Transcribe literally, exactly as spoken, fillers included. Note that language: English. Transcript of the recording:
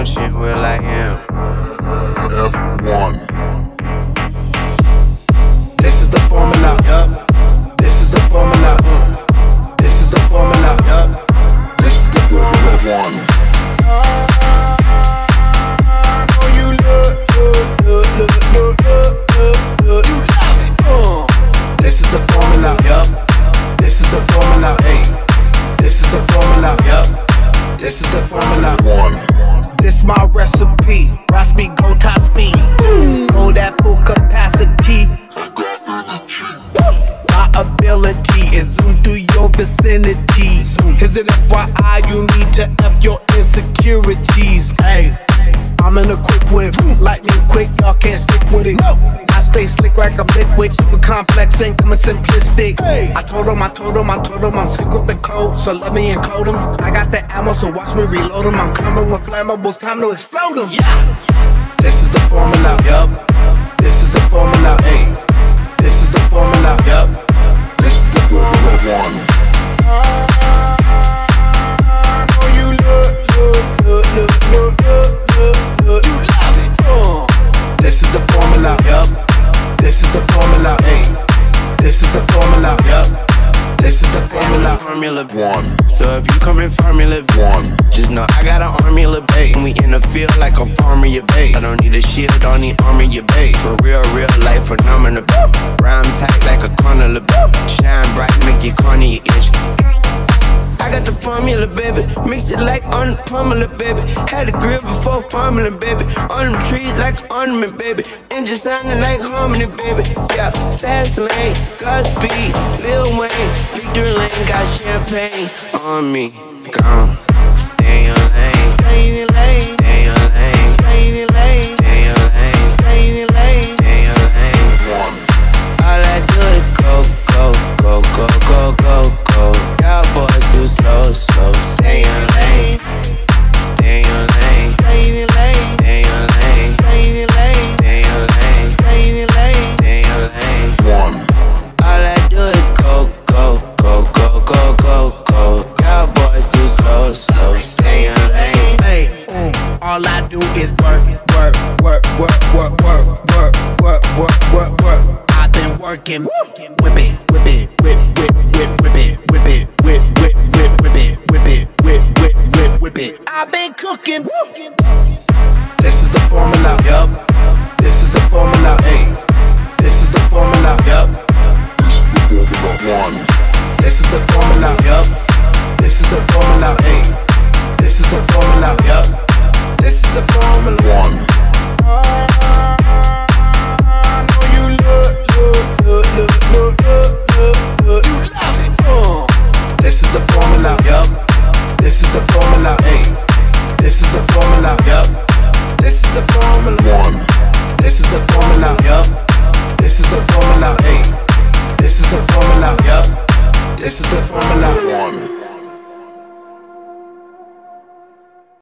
shit, will I am. F one. This is the formula. Yup. This is the formula. Mm. This is the formula. Yup. This is the formula one. Oh, you look, look, look, look, look, look, look. You love it. Uh. This is the formula. Yup. This is the formula. Hey. This is the formula. Yup. This is the formula. One. This my recipe. Watch me go top speed. Go that full capacity. My ability is zoom through your vicinity. Is it F Y I? You need to F your insecurities. Hey, I'm in a quick whip, lightning quick, y'all can't stick with it. I stay slick like a liquid, super complex, ain't coming simplistic. I told him, I told him, I told him I'm sick with the code, so let me encode him. I got the ammo, so watch me reload him. I'm coming with flammables, time to explode them. Yeah. This is the formula. Yup. This is the formula. Hey. This is the formula. Yup. This is the formula one. Oh, you look, look, look, look, look, look, look. You love it. Uh. This is the formula. Yup. This is the formula. Hey. This is the formula. Yup. This is the formula. Formula one. So if you come in formula One. just know I got an army of babe. We in the field like a farmer, you babe. I don't need a shield, don't need armor, you babe. For real, real life phenomenal. Rhyme tight like a corner, shine bright, make you corner, you itch. I got the formula, baby. Mix it like on the formula, baby. Had a grill before formula, baby. On them trees like an ornament, baby. Engine sounding like harmony, baby. Yeah, fast lane, Godspeed, Lil Wayne, Victory Lane, got champagne on me. Gone, stay in your lane. Stay in your lane. Stay in your lane. Stay in your lane. Stay in your lane. Stay in your lane. Stay in your lane. One. All I do is go, go, go, go, go, go, go. Y'all boys too slow, slow. Stay in your lane. Stay in your lane. Stay in your lane. Stay in your lane. Stay in your lane. Stay in your lane. Stay in your lane. Stay in your lane. One. All I do is go, go, go, go, go, go, go. Y'all boys too slow, slow. Stay in your lane. Hey, mm, all I do is work, work, work, work, work, work, work, work, work, work, work. I've been working, whip it, whip it, whip, whip, whip, whip it, whip it, whip, whip, whip, whip it, whip it, whip, whip, whip, whip it. I've been cooking. This is the formula. Yup. This is the formula. Hey. This is the formula. Yup. One. This is the formula. Yup. This is the formula. Hey. This is the formula. Yup. This is the formula. One. Oh, you look, look, look, look, look, look, look. You love it. Uh. This is the formula. Yup. This is the formula. Hey. This is the formula. Yup. This is the formula. One. This is the formula. Yup. This is the formula. Hey. This is the formula. Yup. This is the formula.